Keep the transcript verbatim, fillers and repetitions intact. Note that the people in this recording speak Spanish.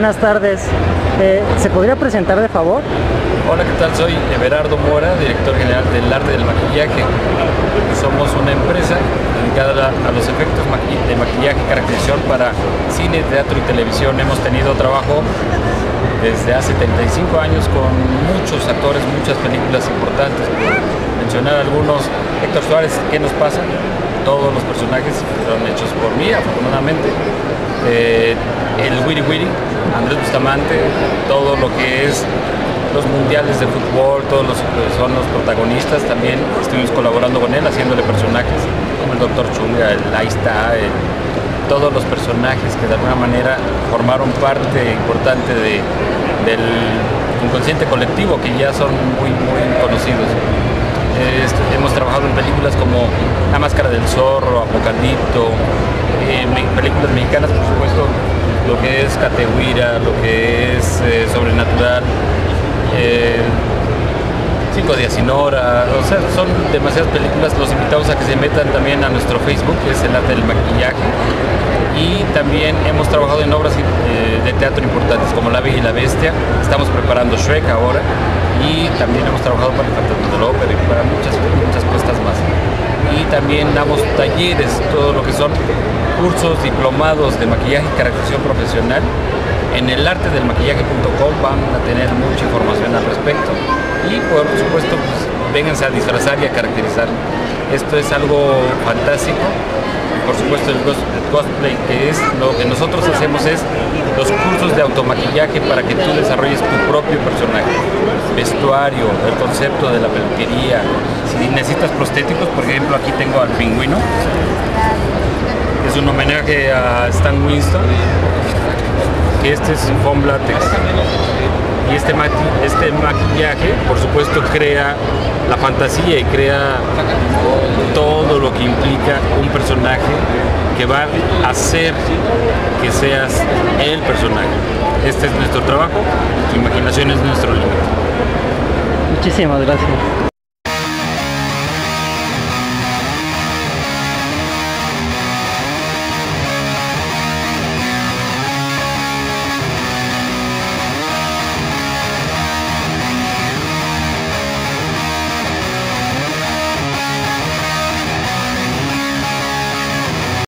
Buenas tardes. Eh, ¿Se podría presentar de favor? Hola, ¿qué tal? Soy Everardo Mora, director general del arte del maquillaje. Somos una empresa dedicada a los efectos de maquillaje y caracterización para cine, teatro y televisión. Hemos tenido trabajo desde hace treinta y cinco años con muchos actores, muchas películas importantes. Por mencionar algunos: Héctor Suárez, ¿Qué nos pasa? Todos los personajes fueron hechos por mí, afortunadamente. Eh, el Wiri Wiri, Andrés Bustamante, todo lo que es los mundiales de fútbol, todos los son los protagonistas. También estuvimos colaborando con él, haciéndole personajes como el Doctor Chunga, el Ahí está, el, todos los personajes que de alguna manera formaron parte importante de, del inconsciente colectivo, que ya son muy, muy conocidos. Eh, hemos trabajado en películas como La Máscara del Zorro, Apocalipto, eh, películas mexicanas, por supuesto, lo que es Catehuira, lo que es eh, Sobrenatural, eh, Cinco días sin hora. O sea, son demasiadas películas. Los invitamos a que se metan también a nuestro Facebook, que es el arte del maquillaje, y también hemos trabajado en obras eh, de teatro importantes como La Bella y la Bestia. Estamos preparando Shrek ahora, y también hemos trabajado para el Fantasma de la Ópera y para muchas, muchas cosas más. Y también damos talleres, todo lo que son cursos, diplomados de maquillaje y caracterización profesional. En el arte del maquillaje punto com van a tener mucha información al respecto, y por supuesto pues, vénganse a disfrazar y a caracterizar. Esto es algo fantástico. Por supuesto el cosplay, que es lo que nosotros hacemos, es los cursos de automaquillaje para que tú desarrolles tu propio personaje, vestuario, el concepto de la peluquería. Si necesitas prostéticos, por ejemplo, aquí tengo al pingüino, es un homenaje a Stan Winston, que este es foam látex. Y este, maqui este maquillaje, por supuesto, crea la fantasía y crea todo lo que implica un personaje que va a hacer que seas el personaje. Este es nuestro trabajo, tu imaginación es nuestro límite. Muchísimas gracias.